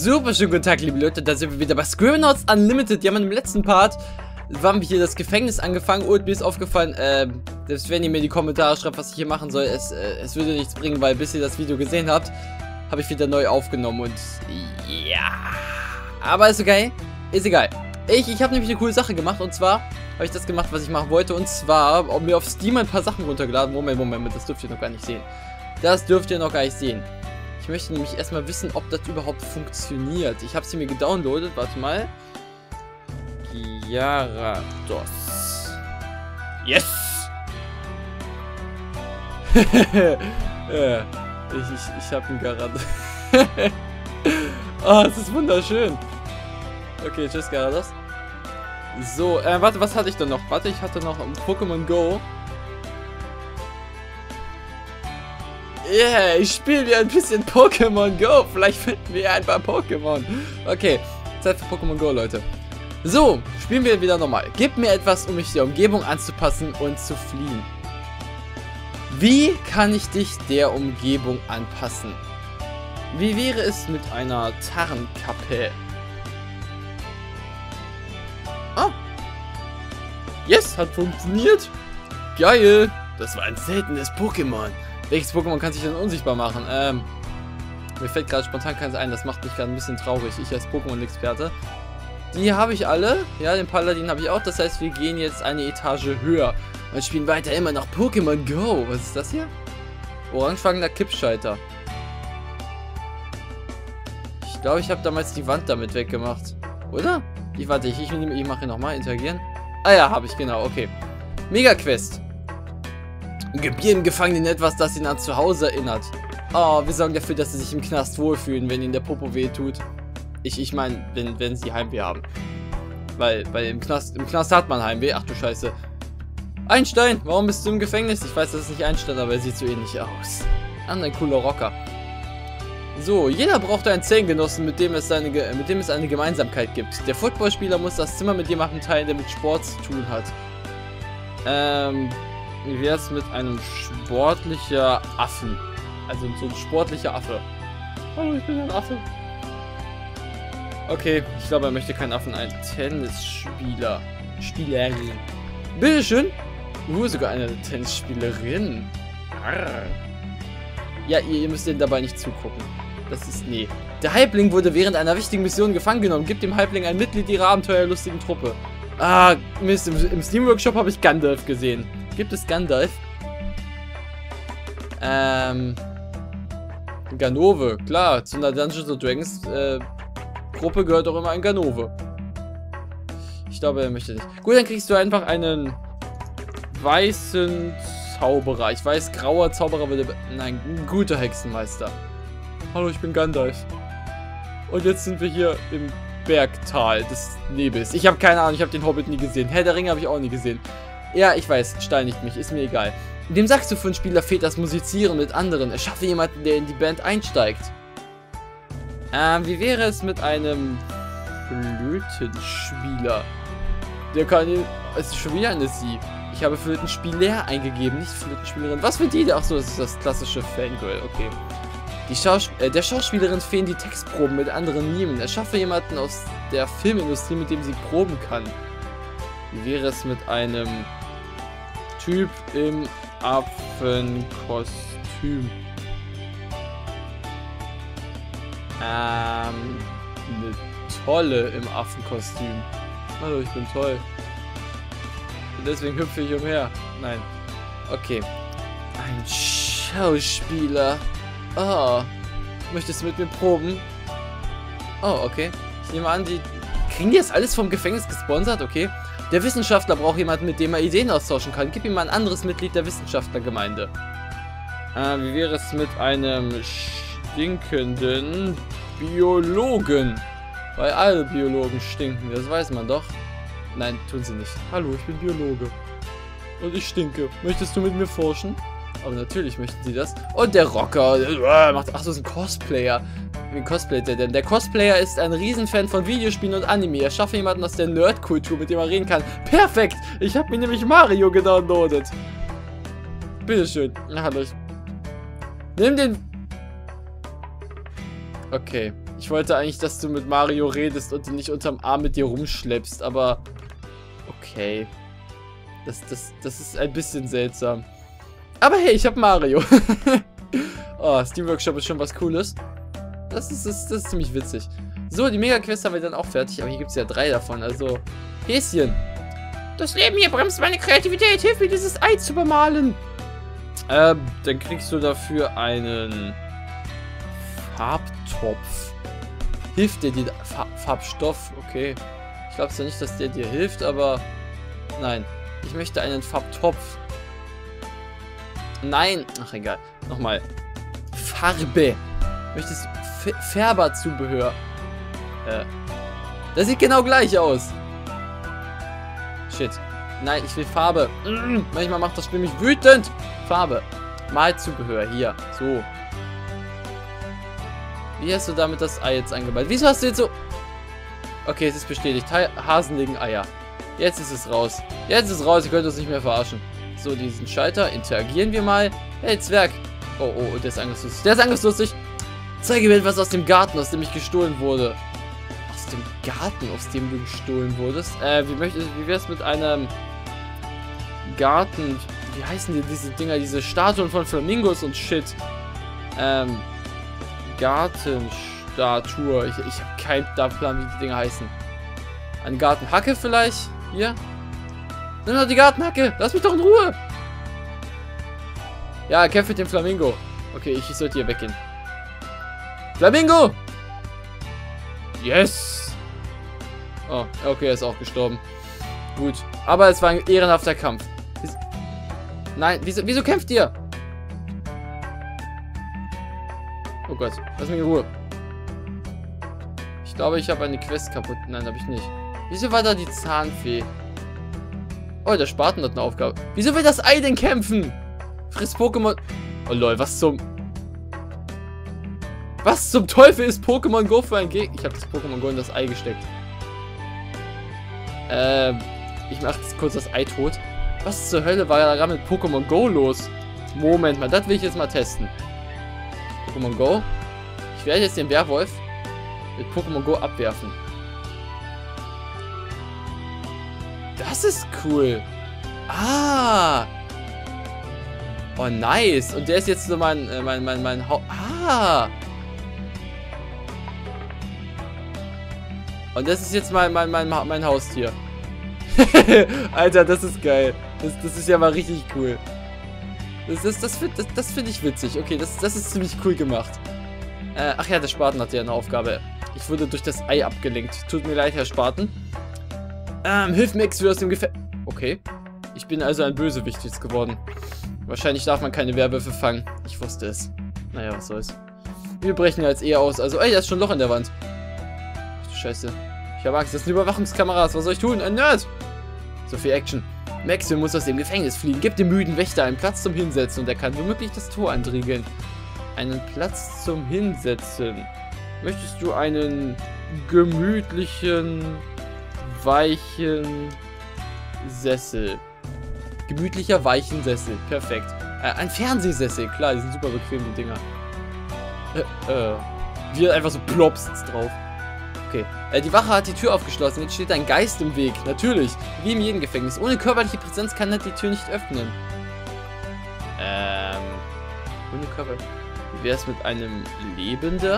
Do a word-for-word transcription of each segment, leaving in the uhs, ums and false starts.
Super schönen guten Tag, liebe Leute, da sind wir wieder bei Scribblenauts Unlimited. Ja, im letzten Part haben wir hier das Gefängnis angefangen und mir ist aufgefallen, äh, selbst wenn ihr mir die Kommentare schreibt, was ich hier machen soll, es, äh, es würde nichts bringen, weil bis ihr das Video gesehen habt, habe ich wieder neu aufgenommen und ja, aber ist okay, ist egal. Ich, ich habe nämlich eine coole Sache gemacht und zwar habe ich das gemacht, was ich machen wollte und zwar mir auf Steam ein paar Sachen runtergeladen. Moment, Moment, das dürft ihr noch gar nicht sehen. Das dürft ihr noch gar nicht sehen. Ich möchte nämlich erstmal wissen, ob das überhaupt funktioniert. Ich habe sie mir gedownloadet. Warte mal. Gyarados. Yes! ja, ich ich, ich habe einen Gyarados. Oh, es ist wunderschön. Okay, tschüss, Gyarados. So, äh, warte, was hatte ich denn noch? Warte, ich hatte noch Pokémon Go. Yeah, ich spiele wieder ein bisschen Pokémon Go. Vielleicht finden wir ein paar Pokémon. Okay, Zeit für Pokémon Go, Leute. So, spielen wir wieder nochmal. Gib mir etwas, um mich der Umgebung anzupassen und zu fliehen. Wie kann ich dich der Umgebung anpassen? Wie wäre es mit einer Tarnkappe? Ah. Yes, hat funktioniert. Geil. Das war ein seltenes Pokémon. Welches Pokémon kann sich denn unsichtbar machen? Ähm, mir fällt gerade spontan keins ein, das macht mich gerade ein bisschen traurig. Ich als Pokémon-Experte. Die habe ich alle. Ja, den Paladin habe ich auch. Das heißt, wir gehen jetzt eine Etage höher und spielen weiter immer noch Pokémon Go. Was ist das hier? Orangefangender Kippschalter. Ich glaube, ich habe damals die Wand damit weggemacht. Oder? Ich warte, ich, ich, ich mache nochmal interagieren. Ah ja, habe ich, genau, okay. Mega-Quest. Gib jedem Gefangenen etwas, das ihn an zu Hause erinnert. Oh, wir sorgen dafür, dass sie sich im Knast wohlfühlen, wenn ihnen der Popo weh tut. Ich, ich meine, wenn, wenn sie Heimweh haben. Weil, weil im Knast, im Knast hat man Heimweh. Ach du Scheiße. Einstein, warum bist du im Gefängnis? Ich weiß, das ist nicht Einstein, aber er sieht so ähnlich aus. Ah, ein cooler Rocker. So, jeder braucht einen Zellengenossen, mit dem es, seine, mit dem es eine Gemeinsamkeit gibt. Der Footballspieler muss das Zimmer mit jemandem teilen, der mit Sport zu tun hat. Ähm... Wie wäre es mit einem sportlicher Affen? Also so ein sportlicher Affe. Hallo, ich bin ein Affe. Okay, ich glaube, er möchte keinen Affen. Ein Tennisspieler. Spielerin. Bitteschön. Uh, sogar eine Tennisspielerin. Arr. Ja, ihr, ihr müsst denen dabei nicht zugucken. Das ist... Nee. Der Halbling wurde während einer wichtigen Mission gefangen genommen. Gibt dem Halbling ein Mitglied ihrer abenteuerlustigen Truppe. Ah, Mist. Im, im Steam-Workshop habe ich Gandalf gesehen. Gibt es Gandalf? Ähm. Ganove, klar. Zu einer Dungeons and Dragons äh, Gruppe gehört auch immer ein Ganove. Ich glaube, er möchte nicht. Gut, dann kriegst du einfach einen weißen Zauberer. Ich weiß, grauer Zauberer würde... Nein, ein guter Hexenmeister. Hallo, ich bin Gandalf. Und jetzt sind wir hier im Bergtal des Nebels. Ich habe keine Ahnung, ich habe den Hobbit nie gesehen. Herr der Ringe habe ich auch nie gesehen. Ja, ich weiß, steinigt mich, ist mir egal. Dem Saxophonspieler fehlt das Musizieren mit anderen. Erschaffe jemanden, der in die Band einsteigt. Ähm, wie wäre es mit einem Flötenspieler? Der kann... Es ist schon wieder eine Sie. Ich habe Flötenspieler eingegeben, nicht Flötenspielerin. Was für die? Ach so, das ist das klassische Fangirl, okay. Die Schaus äh, der Schauspielerin fehlen die Textproben mit anderen Mimen. Erschaffe jemanden aus der Filmindustrie, mit dem sie proben kann. Wie wäre es mit einem Typ im Affenkostüm? Ähm, eine Tolle im Affenkostüm. Hallo, ich bin toll. Und deswegen hüpfe ich umher. Nein. Okay. Ein Schauspieler. Oh. Möchtest du mit mir proben? Oh, okay. Ich nehme an, die... Kriegen die das alles vom Gefängnis gesponsert? Okay. Der Wissenschaftler braucht jemanden, mit dem er Ideen austauschen kann. Gib ihm mal ein anderes Mitglied der Wissenschaftlergemeinde. Äh, wie wäre es mit einem stinkenden Biologen? Weil alle Biologen stinken, das weiß man doch. Nein, tun sie nicht. Hallo, ich bin Biologe. Und ich stinke. Möchtest du mit mir forschen? Aber natürlich möchten sie das. Und der Rocker. Äh, macht, ach, so ist ein Cosplayer. Wie cosplayt der denn? Der Cosplayer ist ein Riesenfan von Videospielen und Anime. Er schaffe jemanden aus der Nerdkultur, mit dem er reden kann. Perfekt! Ich habe mir nämlich Mario gedownloadet. Bitteschön. Na, hallo. Nimm den... Okay. Ich wollte eigentlich, dass du mit Mario redest und ihn nicht unterm Arm mit dir rumschleppst, aber okay. Das, das, das ist ein bisschen seltsam. Aber hey, ich habe Mario. Oh, Steam Workshop ist schon was Cooles. Das ist, das, das ist ziemlich witzig. So, die Mega-Quest haben wir dann auch fertig, aber hier gibt es ja drei davon, also Häschen. Das Leben hier bremst meine Kreativität, hilf mir dieses Ei zu bemalen. Ähm, dann kriegst du dafür einen Farbtopf. Hilft dir die Farb Farbstoff? Okay. Ich glaube zwar nicht, dass der dir hilft, aber nein. Ich möchte einen Farbtopf. Nein. Ach, egal. Nochmal. Farbe. Möchtest du Färberzubehör? Äh. Das sieht genau gleich aus. Shit. Nein, ich will Farbe. Mm, manchmal macht das Spiel mich wütend. Farbe. Malzubehör. Hier. So. Wie hast du damit das Ei jetzt eingebaut? Wieso hast du jetzt so... Okay, es ist bestätigt. Hasen legen Eier. Jetzt ist es raus. Jetzt ist es raus. Ihr könnt uns nicht mehr verarschen. So, diesen Schalter. Interagieren wir mal. Hey, Zwerg. Oh, oh, der ist angriffslustig. Der ist angriffslustig. Zeige mir etwas aus dem Garten, aus dem ich gestohlen wurde. Aus dem Garten, aus dem du gestohlen wurdest? Äh, wie möchtest wie wär's mit einem Garten... Wie heißen die diese Dinger? Diese Statuen von Flamingos und Shit. Ähm... Gartenstatue. Ich, ich habe keinen Plan, wie die Dinger heißen. Eine Gartenhacke vielleicht? Hier? Nimm doch die Gartenhacke. Lass mich doch in Ruhe. Ja, kämpf mit dem Flamingo. Okay, ich, ich sollte hier weggehen. Flamingo! Yes! Oh, okay, er ist auch gestorben. Gut. Aber es war ein ehrenhafter Kampf. Nein, wieso, wieso kämpft ihr? Oh Gott, lass mich in Ruhe. Ich glaube, ich habe eine Quest kaputt. Nein, habe ich nicht. Wieso war da die Zahnfee? Oh, der Spaten hat eine Aufgabe. Wieso will das Ei denn kämpfen? Friss Pokémon... Oh lol, was zum... Was zum Teufel ist Pokémon Go für ein Gegner? Ich habe das Pokémon Go in das Ei gesteckt. Ähm, ich mache jetzt kurz das Ei tot. Was zur Hölle war da gerade mit Pokémon Go los? Moment mal, das will ich jetzt mal testen. Pokémon Go. Ich werde jetzt den Werwolf mit Pokémon Go abwerfen. Das ist cool. Ah. Oh, nice. Und der ist jetzt so mein, äh, mein, mein, mein Haupt... Ah. Und das ist jetzt mein, mein, mein, mein Haustier. Alter, das ist geil. Das, das ist ja mal richtig cool. Das, das, das, das, das finde ich witzig. Okay, das, das ist ziemlich cool gemacht. Äh, ach ja, der Spaten hatte ja eine Aufgabe. Ich wurde durch das Ei abgelenkt. Tut mir leid, Herr Spaten. Ähm, hilf mir, X, aus dem Gefängnis. Okay. Ich bin also ein Bösewicht jetzt geworden. Wahrscheinlich darf man keine Werwölfe fangen. Ich wusste es. Naja, was soll's. Wir brechen jetzt eher aus. Also, ey, da ist schon ein Loch in der Wand. Ach du Scheiße. Ich habe Angst, das sind Überwachungskameras. Was soll ich tun? Ein Nerd! So viel Action. Maxwell muss aus dem Gefängnis fliehen. Gib dem müden Wächter einen Platz zum Hinsetzen und er kann womöglich das Tor antriegeln. Einen Platz zum Hinsetzen. Möchtest du einen gemütlichen, weichen Sessel? Gemütlicher, weichen Sessel. Perfekt. Äh, ein Fernsehsessel. Klar, die sind super bequem, die Dinger. Äh, äh. Wie einfach so plops drauf. Okay. Äh, die Wache hat die Tür aufgeschlossen. Jetzt steht ein Geist im Weg. Natürlich. Wie in jedem Gefängnis. Ohne körperliche Präsenz kann er die Tür nicht öffnen. Ähm. Ohne Körper. Wie wäre es mit einem Lebender?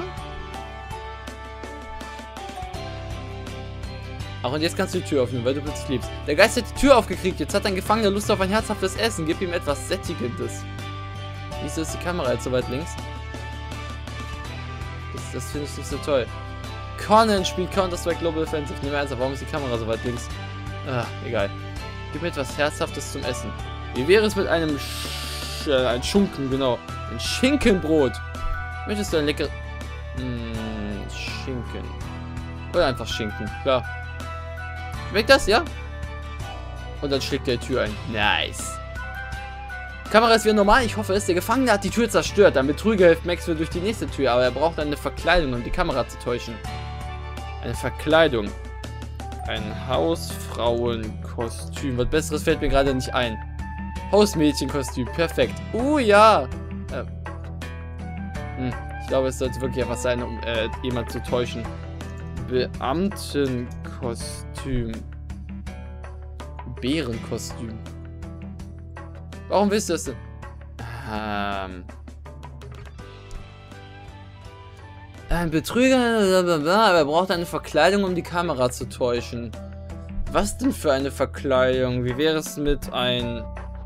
Ach, und jetzt kannst du die Tür öffnen, weil du plötzlich lebst. Der Geist hat die Tür aufgekriegt. Jetzt hat ein Gefangener Lust auf ein herzhaftes Essen. Gib ihm etwas Sättigendes. Wieso ist die Kamera jetzt so weit links? Das, das finde ich nicht so toll. Conan spielt Counter-Strike Global Offensive. Nimm ernsthaft, warum ist die Kamera so weit links? Ah, egal. Gib mir etwas Herzhaftes zum Essen. Wie wäre es mit einem Sch äh, ein Schunken, genau. Ein Schinkenbrot. Möchtest du ein lecker... Mmh, Schinken. Oder einfach Schinken, klar. Schmeckt das, ja? Und dann schlägt er die Tür ein. Nice. Kamera ist wieder normal, ich hoffe es. Der Gefangene hat die Tür zerstört. Ein Betrüger hilft Maxwell durch die nächste Tür, aber er braucht eine Verkleidung, um die Kamera zu täuschen. Eine Verkleidung. Ein Hausfrauenkostüm. Was Besseres fällt mir gerade nicht ein. Hausmädchenkostüm, perfekt. Uh, ja. Äh. Hm. Ich glaube, es sollte wirklich etwas sein, um äh, jemand zu täuschen. Beamtenkostüm. Bärenkostüm. Warum willst du das denn? Ähm. Ein Betrüger, aber er braucht eine Verkleidung, um die Kamera zu täuschen. Was denn für eine Verkleidung? Wie wäre es mit ein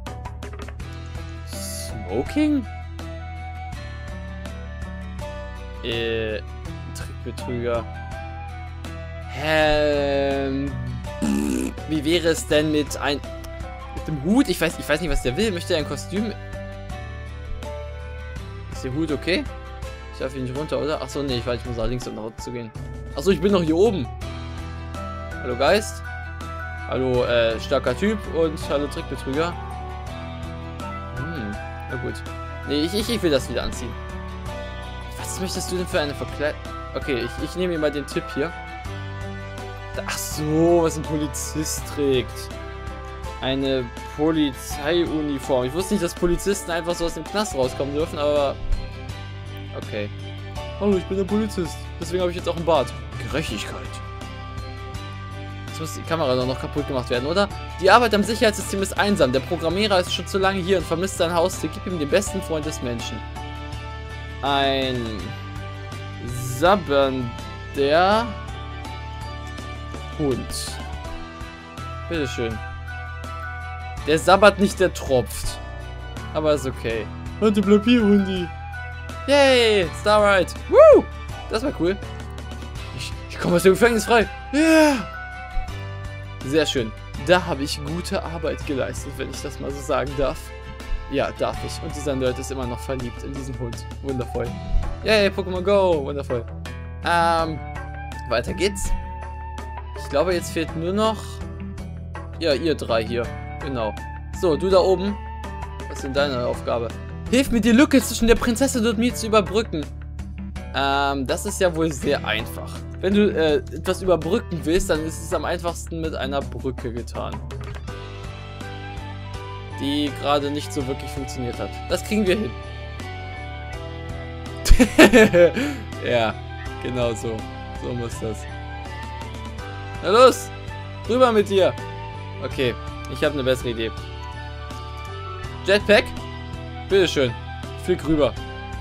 Smoking? Äh, Trickbetrüger. Ähm, wie wäre es denn mit ein mit dem Hut? Ich weiß, ich weiß nicht, was der will. Möchte er ein Kostüm? Ist der Hut okay? Ich darf ihn nicht runter, oder? Achso, nee, ich weiß, ich muss nach links, um nach unten zu gehen. Achso, ich bin noch hier oben. Hallo Geist. Hallo, äh, starker Typ und hallo Trickbetrüger. Hm, na gut. Nee, ich, ich, ich will das wieder anziehen. Was möchtest du denn für eine Verkleidung? Okay, ich, ich nehme mir mal den Tipp hier. Ach so, was ein Polizist trägt. Eine Polizeiuniform. Ich wusste nicht, dass Polizisten einfach so aus dem Knast rauskommen dürfen, aber... Okay. Hallo, ich bin der Polizist. Deswegen habe ich jetzt auch einen Bart. Gerechtigkeit. Jetzt muss die Kamera doch noch kaputt gemacht werden, oder? Die Arbeit am Sicherheitssystem ist einsam. Der Programmierer ist schon zu lange hier und vermisst sein Haustier. Gib ihm den besten Freund des Menschen. Ein... sabbernder Hund. Bitteschön. Der sabbert nicht, der tropft. Aber ist okay. Warte, bleib hier, Hundi. Yay, Starlight. Woo! Das war cool. Ich, ich komme aus dem Gefängnis frei. Yeah! Sehr schön. Da habe ich gute Arbeit geleistet, wenn ich das mal so sagen darf. Ja, darf ich. Und dieser Nerd ist immer noch verliebt in diesen Hund. Wundervoll. Yay, Pokémon Go. Wundervoll. Ähm, weiter geht's. Ich glaube, jetzt fehlt nur noch... Ja, ihr drei hier. Genau. So, du da oben. Was ist denn deine Aufgabe? Hilf mir, die Lücke zwischen der Prinzessin und mir zu überbrücken. Ähm, das ist ja wohl sehr einfach. Wenn du äh, etwas überbrücken willst, dann ist es am einfachsten mit einer Brücke getan. Die gerade nicht so wirklich funktioniert hat. Das kriegen wir hin. Ja, genau so. So muss das. Na los! Rüber mit dir! Okay, ich habe eine bessere Idee. Jetpack? Bitteschön. Flieg rüber.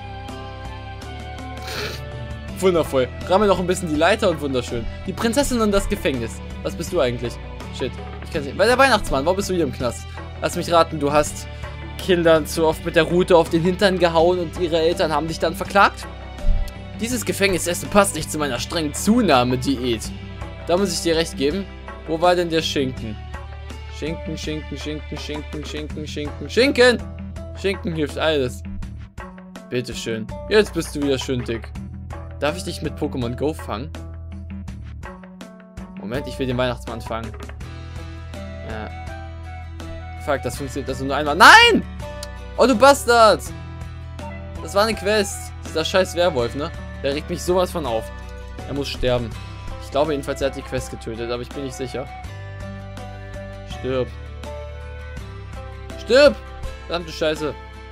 Wundervoll. Ramme noch ein bisschen die Leiter und wunderschön. Die Prinzessin und das Gefängnis. Was bist du eigentlich? Shit. Ich kann nicht. Weil der Weihnachtsmann. Warum bist du hier im Knast? Lass mich raten, du hast Kindern zu oft mit der Rute auf den Hintern gehauen und ihre Eltern haben dich dann verklagt? Dieses Gefängnisessen passt nicht zu meiner strengen Zunahmediät. Da muss ich dir recht geben. Wo war denn der Schinken? Schinken, Schinken, Schinken, Schinken, Schinken, Schinken, Schinken! Schinken hilft alles. Bitteschön. Jetzt bist du wieder schön dick. Darf ich dich mit Pokémon Go fangen? Moment, ich will den Weihnachtsmann fangen. Ja. Fuck, das funktioniert also nur einmal. Nein! Oh, du Bastard! Das war eine Quest. Dieser scheiß Werwolf, ne? Der regt mich sowas von auf. Er muss sterben. Ich glaube jedenfalls, er hat die Quest getötet, aber ich bin nicht sicher. Stirb. Stirb! Verdammte Scheiße.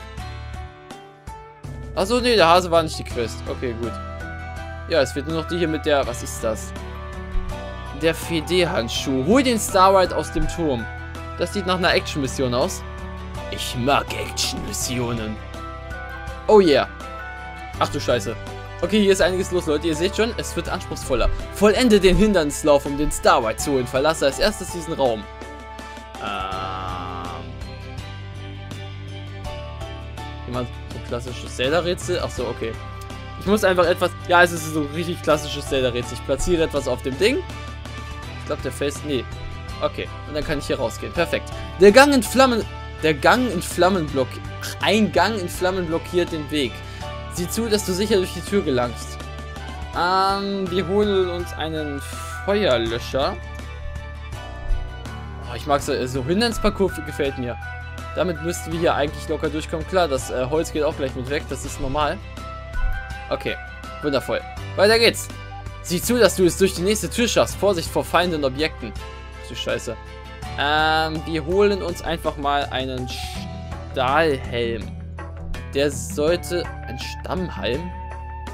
Achso, nee, der Hase war nicht die Quest. Okay, gut. Ja, es wird nur noch die hier mit der... Was ist das? Der Fede-Handschuh. Hol den Starlight aus dem Turm. Das sieht nach einer Action-Mission aus. Ich mag Action-Missionen. Oh yeah. Ach du Scheiße. Okay, hier ist einiges los, Leute. Ihr seht schon, es wird anspruchsvoller. Vollende den Hindernislauf, um den Starlight zu holen. Verlasse als erstes diesen Raum. Ähm... Jemand so klassisches Zelda-Rätsel? Ach so, okay. Ich muss einfach etwas... Ja, es ist so ein richtig klassisches Zelda-Rätsel. Ich platziere etwas auf dem Ding. Ich glaube, der Fels... Nee. Okay. Und dann kann ich hier rausgehen. Perfekt. Der Gang in Flammen... Der Gang in Flammen blockiert... Ein Gang in Flammen blockiert den Weg. Sieh zu, dass du sicher durch die Tür gelangst. Ähm, wir holen uns einen Feuerlöscher. Oh, ich mag so... So Hindernisparcours gefällt mir. Damit müssten wir hier eigentlich locker durchkommen. Klar, das äh, Holz geht auch gleich mit weg. Das ist normal. Okay, wundervoll. Weiter geht's. Sieh zu, dass du es durch die nächste Tür schaffst. Vorsicht vor Feinden und Objekten. Ach du Scheiße. Ähm, wir holen uns einfach mal einen Stahlhelm. Der sollte... Ein Stammhelm?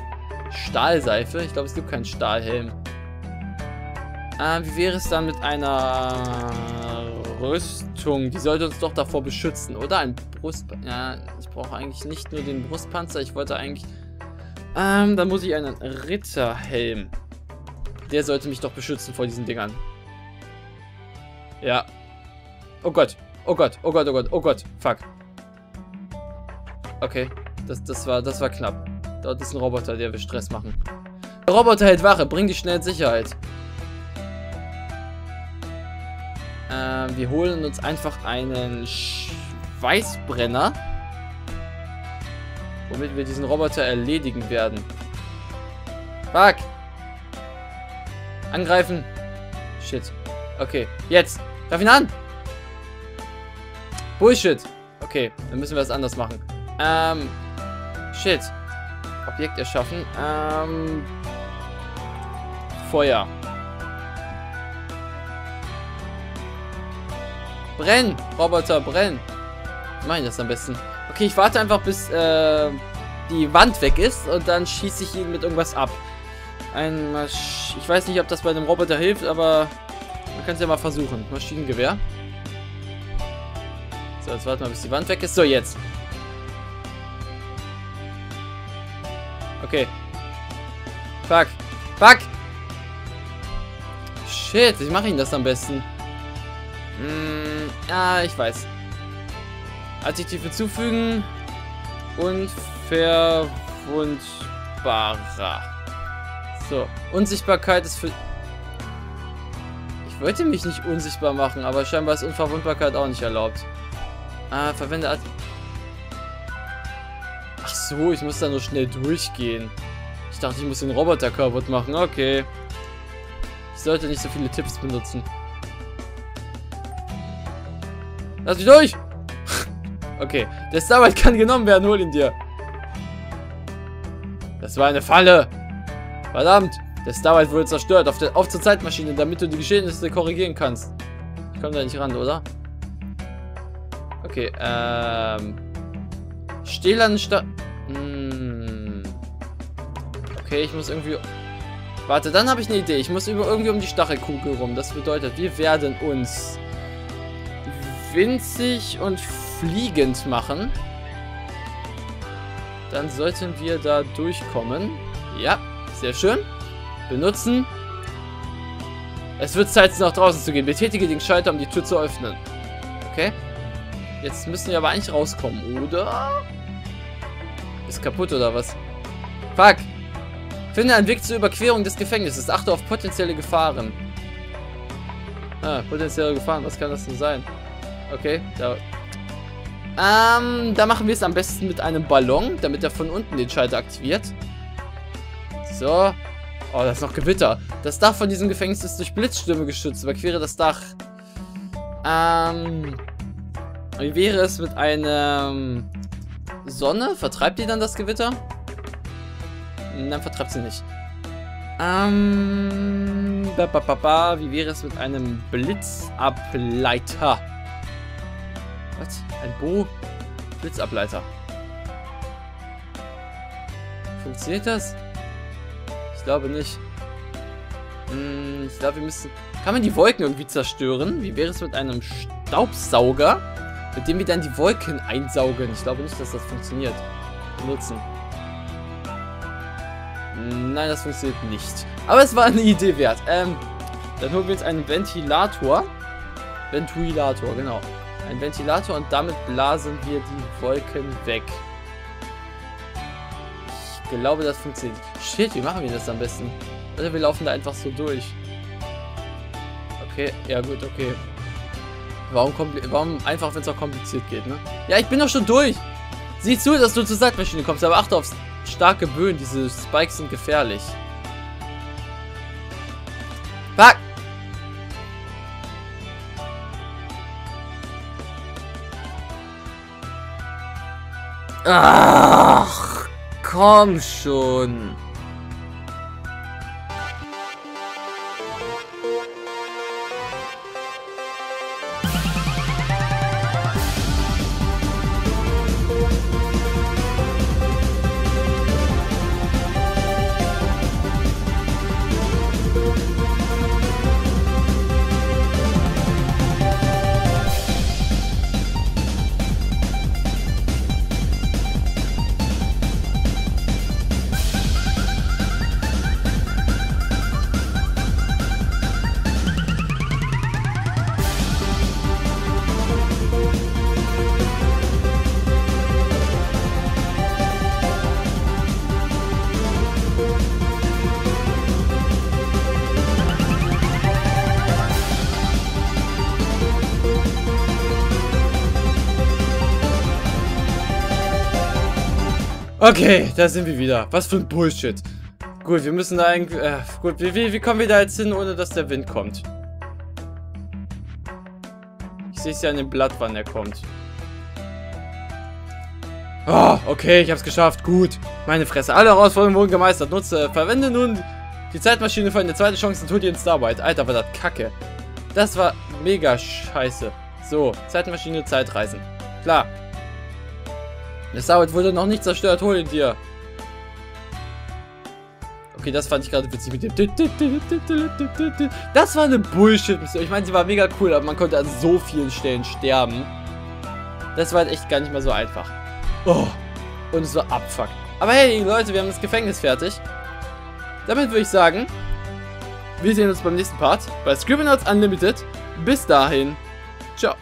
Stahlseife. Ich glaube, es gibt keinen Stahlhelm. Äh, wie wäre es dann mit einer Rüstung? Die sollte uns doch davor beschützen, oder? Ein Brustpanzer. Ja, ich brauche eigentlich nicht nur den Brustpanzer. Ich wollte eigentlich... Ähm, dann muss ich einen Ritterhelm. Der sollte mich doch beschützen vor diesen Dingern. Ja. Oh Gott. Oh Gott. Oh Gott. Oh Gott. Oh Gott. Fuck. Okay. Das, das, war, das war knapp. Dort ist ein Roboter, der will Stress machen. Der Roboter hält Wache. Bring dich schnell in Sicherheit. Ähm, wir holen uns einfach einen Schweißbrenner. Womit wir diesen Roboter erledigen werden. Fuck. Angreifen. Shit. Okay. Jetzt. Greif ihn an. Bullshit. Okay. Dann müssen wir es anders machen. Ähm. Shit. Objekt erschaffen. Ähm. Feuer. Brenn. Roboter, brenn. Wie mache ich das am besten? Okay, ich warte einfach, bis äh, die Wand weg ist und dann schieße ich ihn mit irgendwas ab. Ein Masch... Ich weiß nicht, ob das bei einem Roboter hilft, aber man kann es ja mal versuchen. Maschinengewehr. So, jetzt warten wir, bis die Wand weg ist. So, jetzt. Okay. Fuck. Fuck. Shit, wie mache ich das am besten? Hm, ja, ich weiß. Adjektiv hinzufügen. Unverwundbarer. So, Unsichtbarkeit ist für... Ich wollte mich nicht unsichtbar machen, aber scheinbar ist Unverwundbarkeit auch nicht erlaubt. Ah, verwende Ad... Ach so, ich muss da nur schnell durchgehen. Ich dachte, ich muss den Roboter kaputt machen. Okay. Ich sollte nicht so viele Tipps benutzen. Lass mich durch! Okay, der Starlight kann genommen werden, hol ihn dir. Das war eine Falle. Verdammt, der Starlight wurde zerstört. Auf, der, auf zur Zeitmaschine, damit du die Geschehnisse korrigieren kannst. Ich komme da nicht ran, oder? Okay, ähm... Stählerne Sta... Hm. Okay, ich muss irgendwie... Warte, dann habe ich eine Idee. Ich muss über, irgendwie um die Stachelkugel rum. Das bedeutet, wir werden uns winzig und fliegend machen. Dann sollten wir da durchkommen. Ja, sehr schön. Benutzen. Es wird Zeit, nach draußen zu gehen. Betätige den Schalter, um die Tür zu öffnen. Okay. Jetzt müssen wir aber eigentlich rauskommen, oder? Ist kaputt, oder was? Fuck. Finde einen Weg zur Überquerung des Gefängnisses. Achte auf potenzielle Gefahren. Ah, potenzielle Gefahren. Was kann das denn sein? Okay, da... Ähm, da machen wir es am besten mit einem Ballon, damit er von unten den Schalter aktiviert. So. Oh, das ist noch Gewitter. Das Dach von diesem Gefängnis ist durch Blitzstürme geschützt. Überquere das Dach. Ähm... Wie wäre es mit einer Sonne? Vertreibt die dann das Gewitter? Nein, vertreibt sie nicht. Ähm... Ba, ba, ba, ba. Wie wäre es mit einem Blitzableiter? Was? Ein Bo? Blitzableiter. Funktioniert das? Ich glaube nicht. Hm, ich glaube, wir müssen... Kann man die Wolken irgendwie zerstören? Wie wäre es mit einem Staubsauger, mit dem wir dann die Wolken einsaugen? Ich glaube nicht, dass das funktioniert. Benutzen. Nein, das funktioniert nicht. Aber es war eine Idee wert. Ähm, dann holen wir jetzt einen Ventilator. Ventilator, genau. Ein Ventilator und damit blasen wir die Wolken weg. Ich glaube, das funktioniert. Shit, wie machen wir das am besten? Oder wir laufen da einfach so durch. Okay, ja gut, okay. Warum, warum einfach, wenn es auch kompliziert geht, ne? Ja, ich bin doch schon durch. Sieh zu, dass du zur Seitmaschine kommst, aber achte auf starke Böen. Diese Spikes sind gefährlich. Fuck! Ach, komm schon. Okay, da sind wir wieder. Was für ein Bullshit. Gut, wir müssen da eigentlich... Äh, gut, wie, wie, wie kommen wir da jetzt hin, ohne dass der Wind kommt? Ich sehe es ja an dem Blatt, wann er kommt. Oh, okay, ich hab's geschafft. Gut. Meine Fresse. Alle Herausforderungen wurden gemeistert. Nutze, verwende nun die Zeitmaschine für eine zweite Chance und tu dir in Starlight. Alter, war das kacke. Das war mega scheiße. So, Zeitmaschine, Zeitreisen. Klar. Das Starlight wurde noch nicht zerstört. Hol ihn dir. Okay, das fand ich gerade witzig mit dem... Das war eine Bullshit-Mission. Ich meine, sie war mega cool, aber man konnte an so vielen Stellen sterben. Das war halt echt gar nicht mehr so einfach. Oh, und es war abfuck. Aber hey, Leute, wir haben das Gefängnis fertig. Damit würde ich sagen, wir sehen uns beim nächsten Part bei Scribblenauts Unlimited. Bis dahin, ciao.